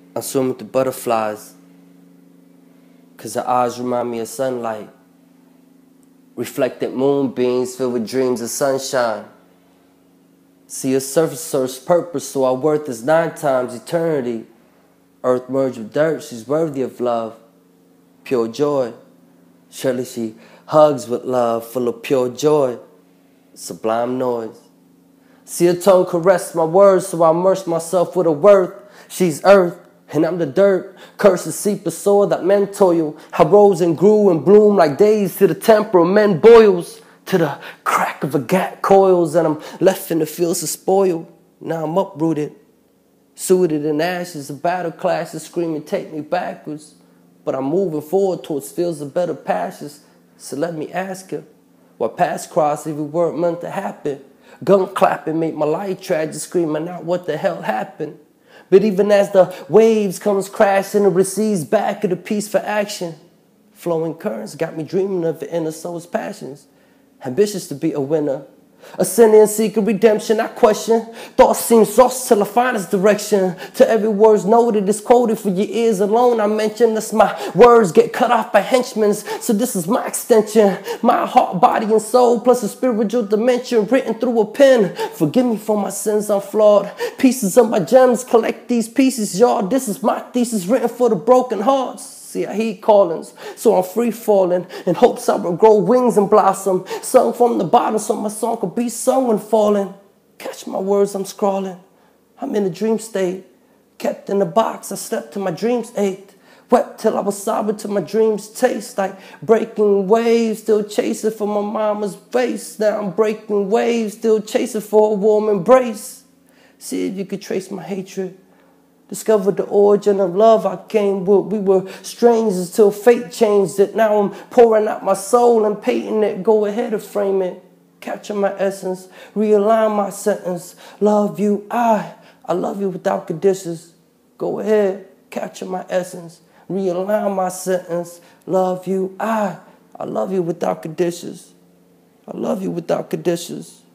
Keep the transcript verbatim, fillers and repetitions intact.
I swim with the butterflies, 'cause her eyes remind me of sunlight. Reflected moonbeams filled with dreams of sunshine. See, a surface serves purpose, so our worth is nine times eternity. Earth merged with dirt, she's worthy of love, pure joy. Surely she hugs with love, full of pure joy, sublime noise. See, her tongue caress my words, so I immerse myself with her worth. She's earth, and I'm the dirt. Curses seep the soil that men toil. I rose and grew and bloomed like days to the temper of men boils. To the crack of a gat coils, and I'm left in the fields of spoil. Now I'm uprooted, suited in ashes. A battle clashes, screaming, take me backwards. But I'm moving forward towards fields of better pastures. So let me ask her, why past cross if we weren't meant to happen? Gun clapping made my life tragic, screaming out what the hell happened. But even as the waves comes crashing, it recedes back of the peace for action. Flowing currents got me dreaming of the inner soul's passions. Ambitious to be a winner, a sinner and seeking redemption. I question, thoughts seem lost till I find its direction. To every word's noted, it's quoted for your ears alone. I mention this, my words get cut off by henchmen. So this is my extension, my heart, body, and soul, plus a spiritual dimension written through a pen. Forgive me for my sins, I'm flawed. Pieces of my gems, collect these pieces, y'all. This is my thesis written for the broken hearts. See, I heed callings, so I'm free falling in hopes I will grow wings and blossom. Sung from the bottom so my song could be sung when falling. Catch my words, I'm scrawling. I'm in a dream state. Kept in a box, I slept till my dreams ached. Wept till I was sober till my dreams taste like breaking waves, still chasing for my mama's face. Now I'm breaking waves, still chasing for a warm embrace. See if you could trace my hatred. Discovered the origin of love I came with. We were strangers till fate changed it. Now I'm pouring out my soul and painting it. Go ahead and frame it. Capture my essence. Realign my sentence. Love you, I. I love you without conditions. Go ahead. Capture my essence. Realign my sentence. Love you, I. I love you without conditions. I love you without conditions.